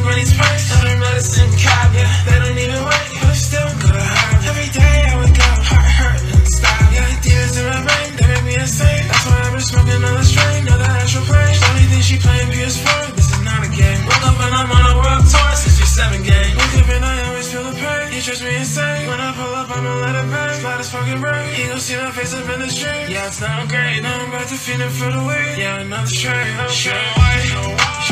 money's price. Other medicine cop, yeah, they don't even wait, but it's still good. Every day I wake up, heart hurting, stop. Yeah, demons in my brain, they make me insane. That's why I've been smoking on the strain, know that astral plane. Only think she playing PS4, this is not a game. Woke up and I'm on a world tour, 67 game. Wake up and I always feel the pain, he drives me insane. When I pull up, I'ma let it bang. Slide his fucking brain, he gon' see my face up in the street. Yeah, it's not great, now I'm about to feed him for the weed. Yeah, another tray, okay.